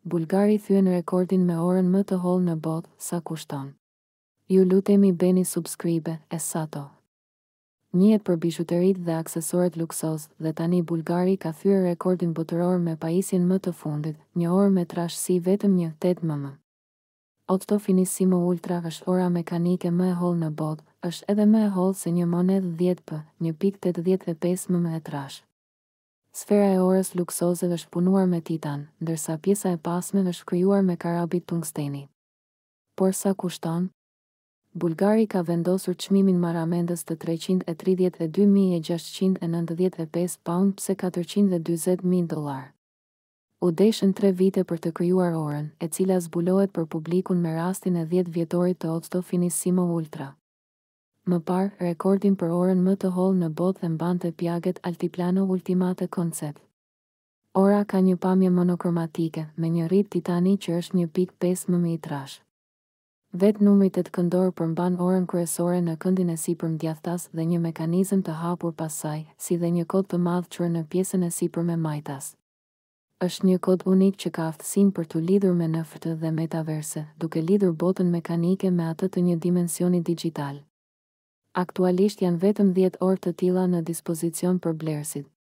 Bulgari thyen rekordin me orën më të hollë në botë, sa kushton. Ju lutemi bëni subscribe, Essato. Njihet për bizhuteritë dhe aksesoret luksoz, dhe tani Bulgari ka thyer rekordin botëror me pajisjen më të fundit, një orë me trashësi vetëm 1.8 mm. Essato Finissimo Ultra është ora mekanike më e hollë në botë, është edhe më e hollë se një monedhë 10p, 1.85 mm e trash. Sfera e orës luksoze është punuar me titan, ndërsa pjesa e pasme është krijuar me karabit tungsteni. Por sa kushton? Bulgari ka vendosur çmimin marramendës të 332.695 pound pse $420.000. U deshën 3 vite për të krijuar orën, e cila zbulohet për publikun me rastin e 10 vjetorit të Essato Finissimo Ultra. Më parë, rekordin për orën më të hollë në botë e mbante Piaget Altiplano Ultimate Concept. Ora ka një pamje monokromatike, me një rrit titani që është 1.5 mm i trash. Vetë numri 8 këndor përmban orën kryesore në këndin e sipërm djathtas dhe një mekanizëm të hapur pas saj, si dhe një kod të madh çuar në pjesën e sipërme majtas. Është një kod unik që ka aftësinë për t'u lidhur me NFT dhe metaverse, duke lidhur botën mekanike me atë të një dimensioni digjital. Aktualisht janë vetëm 10 orë të tilla në dispozicion për blerësit.